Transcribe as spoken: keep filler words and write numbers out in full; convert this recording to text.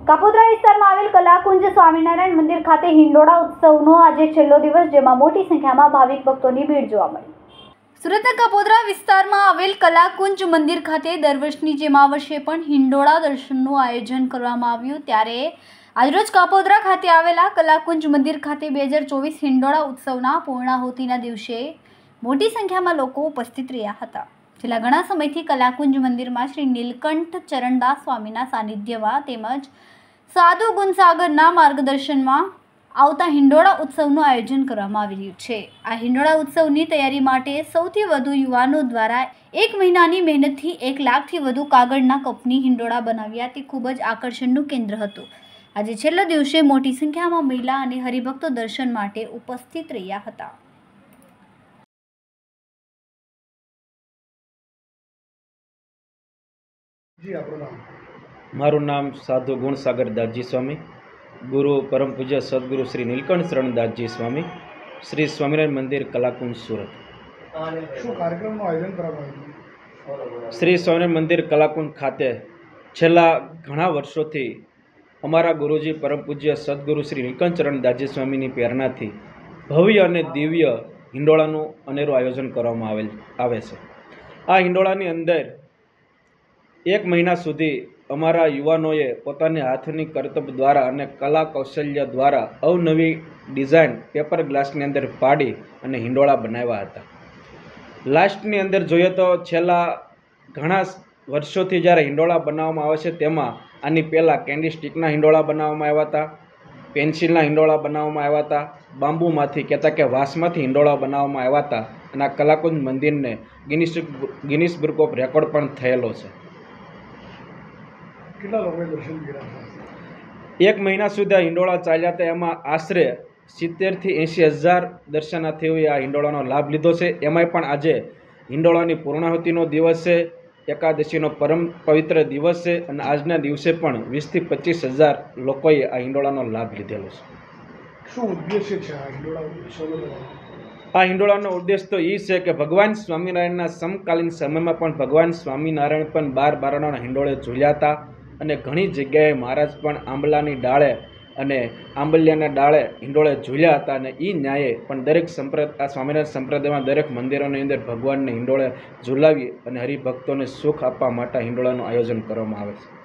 કાપોદ્રા વિસ્તારમાં આવેલ કલાકુંજ સ્વામિનારાયણ મંદિર ખાતે હિંડોળા ઉત્સવનો આજે છેલ્લો દિવસ, જેમાં મોટી સંખ્યામાં ભાવિક ભક્તોની ભીડ જોવા મળી। સુરતના કાપોદ્રા વિસ્તારમાં આવેલ કલાકુંજ મંદિર ખાતે દર વર્ષની જેમ આ વર્ષે પણ હિંડોળા દર્શનનું આયોજન કરવામાં આવ્યું। ત્યારે આજરોજ કાપોદ્રા ખાતે આવેલા કલાકુંજ મંદિર ખાતે બે હજાર ચોવીસ હિંડોળા ઉત્સવના પૂર્ણાહુતિના દિવસે મોટી સંખ્યામાં લોકો ઉપસ્થિત રહ્યા હતા। છેલ્લા ઘણા સમયથી કલાકુંજ મંદિરમાં શ્રી નીલકંઠ ચરણદાસ સ્વામીના સાનિધ્યમાં તેમજ સાધુ ગુણસાગરના માર્ગદર્શનમાં આવતા હિંડોળા ઉત્સવનું આયોજન કરવામાં આવી રહ્યું છે। આ હિંડોળા ઉત્સવની તૈયારી માટે સૌથી વધુ યુવાનો દ્વારા એક મહિનાની મહેનતથી એક લાખથી વધુ કાગળના કપની હિંડોળા બનાવ્યા, તે ખૂબ જ આકર્ષણનું કેન્દ્ર હતું। આજે છેલ્લા દિવસે મોટી સંખ્યામાં મહિલા અને હરિભક્તો દર્શન માટે ઉપસ્થિત રહ્યા હતા। મારું નામ સાધુ ગુણસાગર દાસજી સ્વામી, ગુરુ પરમ પૂજ્ય સદગુરુ શ્રી નીલકંઠ ચરણદાસજી સ્વામી, શ્રી સ્વામિનારાયણ મંદિર કલાકુંજ સુરત। શું કાર્યક્રમનું આયોજન કરવામાં આવ્યું? શ્રી સ્વામિનારાયણ મંદિર કલાકુંજ ખાતે છેલ્લા ઘણા વર્ષોથી અમારા ગુરુજી પરમ પૂજ્ય સદગુરુ શ્રી નીલકંઠ ચરણદાસજી સ્વામીની પ્રેરણાથી ભવ્ય અને દિવ્ય હિંડોળાનું અનેરું આયોજન કરવામાં આવેલ આવે છે। આ હિંડોળાની અંદર એક મહિના સુધી અમારા યુવાનોએ પોતાની હાથની કરતબ દ્વારા અને કલા કૌશલ્ય દ્વારા અવનવી ડિઝાઇન પેપર ગ્લાસની અંદર પાડી અને હિંડોળા બનાવ્યા હતા। લાસ્ટની અંદર જોઈએ તો છેલ્લા ઘણા વર્ષોથી જ્યારે હિંડોળા બનાવવામાં આવે છે તેમાં આની પહેલાં કેન્ડી સ્ટિકના હિંડોળા બનાવવામાં આવ્યા હતા, પેન્સિલના હિંડોળા બનાવવામાં આવ્યા હતા, બાંબુમાંથી કહેતા કે વાંસમાંથી હિંડોળા બનાવવામાં આવ્યા હતા અને આ કલાકુંજ મંદિરને Guinness Guinness book of record પણ થયેલો છે। કેટલા લોકોએ દર્શન કર્યા? એક મહિના સુધી આ હિંડોળા ચાલ્યા હતા, એમાં આશરે સિત્તેરથી એંશી હજાર દર્શનાર્થીઓએ આ હિંડોળાનો લાભ લીધો છે। એમાંય પણ આજે હિંડોળાની પૂર્ણાહુતિનો દિવસ છે, એકાદશીનો પરમ પવિત્ર દિવસ છે અને આજના દિવસે પણ વીસથી પચીસ હજાર લોકોએ આ હિંડોળાનો લાભ લીધેલો છે। શું ઉદ્દેશ્ય છે આ હિંડોળા ઉત્સવનો? આ હિંડોળાનો ઉદ્દેશ તો એ છે કે ભગવાન સ્વામિનારાયણના સમકાલીન સમયમાં પણ ભગવાન સ્વામિનારાયણ પણ બાર બારણાના હિંડોળે ઝૂલ્યા હતા અને ઘણી જગ્યાએ મહારાજ પણ આંબલાની ડાળે અને આંબલિયાના ડાળે હિંડોળે ઝૂલ્યા હતા અને એ ન્યાયે પણ દરેક સંપ્રદાય આ સ્વામિનારાયણ સંપ્રદાયમાં દરેક મંદિરોની અંદર ભગવાનને હિંડોળે ઝૂલાવી અને હરિભક્તોને સુખ આપવા માટે હિંડોળાનું આયોજન કરવામાં આવે છે।